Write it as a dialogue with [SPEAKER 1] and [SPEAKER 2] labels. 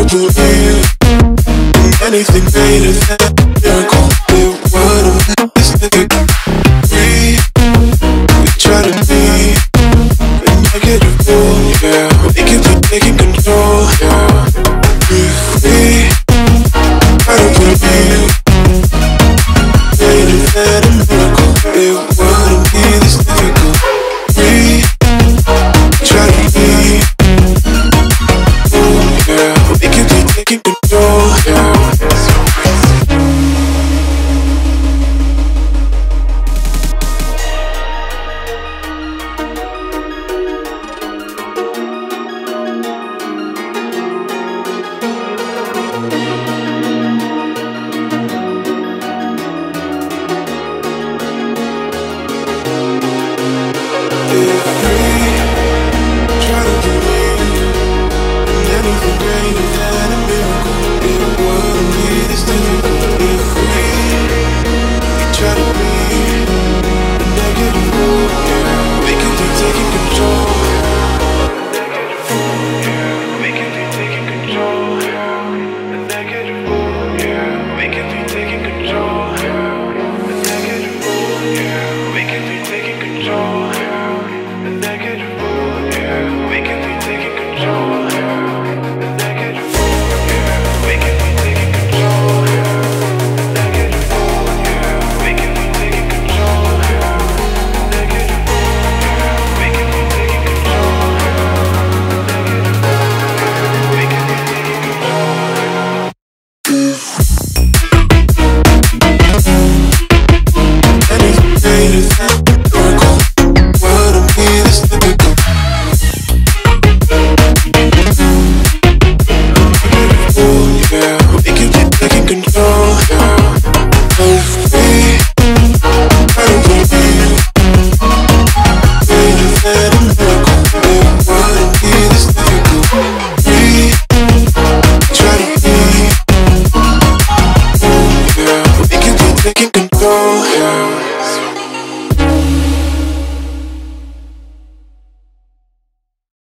[SPEAKER 1] believe in anything greater than a miracle. It wouldn't let this thing free. We try to be a negative rule, yeah. We can be taking control, yeah. Be free. Try to believe greater than a miracle. It wouldn't be this difficult. Free. Try to be, yeah. We can be taking control, yeah.
[SPEAKER 2] Control.